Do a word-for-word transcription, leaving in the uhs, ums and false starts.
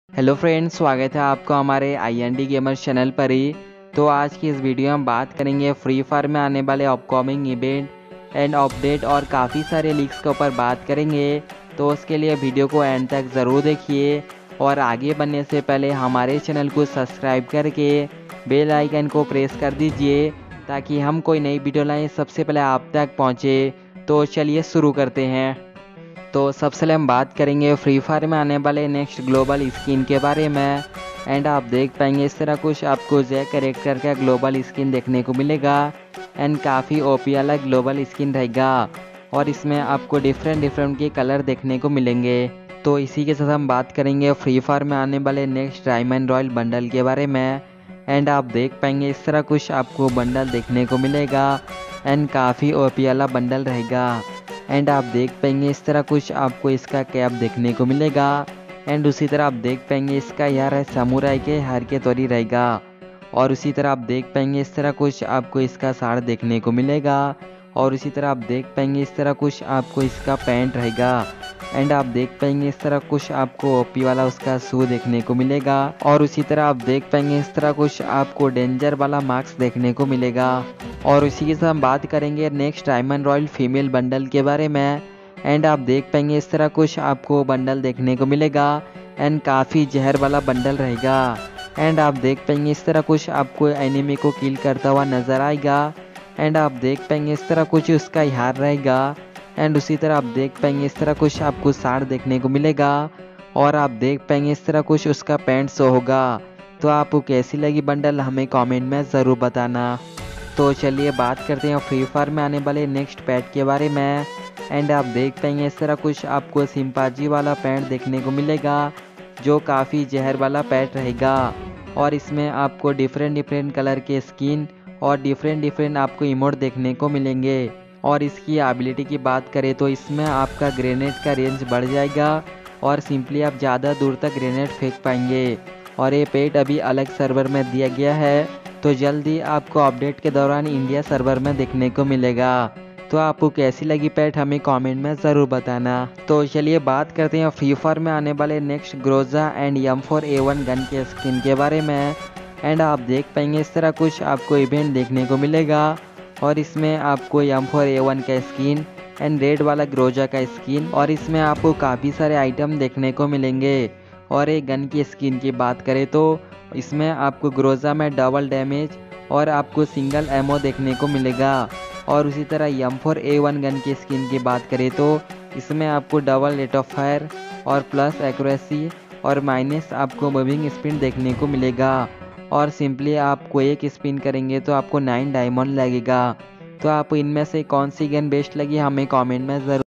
Hello friends, स्वागत है आपको हमारे I N D gamers channel पर ही। तो आज की इस वीडियो में हम बात करेंगे फ्री फायर में आने वाले अपकमिंग इवेंट एंड अपडेट और काफ़ी सारे लीक्स के ऊपर बात करेंगे। तो उसके लिए वीडियो को एंड तक ज़रूर देखिए और आगे बढ़ने से पहले हमारे चैनल को सब्सक्राइब करके बेल आइकन को प्रेस कर दीजिए ताकि हम कोई नई वीडियो लाएँ सबसे पहले आप तक पहुँचे। तो चलिए शुरू करते हैं। तो सबसे पहले हम बात करेंगे फ्री फायर में आने वाले नेक्स्ट ग्लोबल स्किन के बारे में। एंड आप देख पाएंगे इस तरह कुछ आपको जैक कैरेक्टर का ग्लोबल स्किन देखने को मिलेगा एंड काफ़ी ओपी वाला ग्लोबल स्किन रहेगा और इसमें आपको डिफरेंट डिफरेंट के कलर देखने को मिलेंगे। तो इसी के साथ हम बात करेंगे फ्री फायर में आने वाले नेक्स्ट डायमंड रॉयल बंडल के बारे में। एंड आप देख पाएंगे इस तरह कुछ आपको बंडल देखने को मिलेगा एंड काफ़ी ओपी वाला बंडल रहेगा। एंड आप देख पाएंगे इस तरह कुछ आपको इसका कैप देखने को मिलेगा एंड उसी तरह आप देख पाएंगे इसका यार है समुराई के हार के तौर ही रहेगा। और उसी तरह आप देख पाएंगे इस तरह कुछ आपको इसका साड़ देखने को मिलेगा और उसी तरह आप देख पाएंगे इस तरह कुछ आपको इसका पैंट रहेगा। एंड आप देख पाएंगे इस तरह कुछ आपको ओपी वाला उसका शू देखने को मिलेगा और उसी तरह आप देख पाएंगे इस तरह कुछ आपको डेंजर वाला मास्क देखने को मिलेगा। और इसी के साथ हम बात करेंगे next diamond royal female bundle के बारे में। एंड आप देख पाएंगे इस तरह कुछ आपको बंडल देखने को मिलेगा एंड काफ़ी जहर वाला बंडल रहेगा। एंड आप देख पाएंगे इस तरह कुछ आपको एनिमी को किल करता हुआ नजर आएगा। एंड आप देख पाएंगे इस तरह कुछ उसका हार रहेगा एंड उसी तरह आप देख पाएंगे इस तरह कुछ आपको साड़ देखने को मिलेगा और आप देख पाएंगे इस तरह कुछ उसका पैंट शो होगा। तो आपको कैसी लगी बंडल हमें कमेंट में ज़रूर बताना। तो चलिए बात करते हैं फ्री फायर में आने वाले नेक्स्ट पैट के बारे में। एंड आप देख पाएंगे इस तरह कुछ आपको सिंपाजी वाला पैंट देखने को मिलेगा जो काफ़ी जहर वाला पैट रहेगा और इसमें आपको डिफरेंट डिफरेंट कलर के स्किन और डिफरेंट डिफरेंट आपको इमोट देखने को मिलेंगे। और इसकी एबिलिटी की बात करें तो इसमें आपका ग्रेनेड का रेंज बढ़ जाएगा और सिंपली आप ज़्यादा दूर तक ग्रेनेड फेंक पाएंगे। और ये पेट अभी अलग सर्वर में दिया गया है तो जल्दी आपको अपडेट के दौरान इंडिया सर्वर में देखने को मिलेगा। तो आपको कैसी लगी पेट हमें कमेंट में ज़रूर बताना। तो चलिए बात करते हैं फ्री फायर में आने वाले next Groza and M four A one gun के स्किन के बारे में। एंड आप देख पाएंगे इस तरह कुछ आपको इवेंट देखने को मिलेगा और इसमें आपको एम फोर ए वन का स्किन एंड रेड वाला ग्रोजा का स्किन और इसमें आपको काफ़ी सारे आइटम देखने को मिलेंगे। और एक गन की स्किन की बात करें तो इसमें आपको ग्रोजा में डबल डैमेज और आपको सिंगल एमओ देखने को मिलेगा। और उसी तरह M four A one gun की स्किन की बात करें तो इसमें आपको डबल रेट ऑफ फायर और प्लस एक्यूरेसी और माइनस आपको मूविंग स्पिन देखने को मिलेगा। और सिंपली आपको एक स्पिन करेंगे तो आपको नाइन डायमंड लगेगा। तो आपको इनमें से कौन सी गन बेस्ट लगी हमें कमेंट में ज़रूर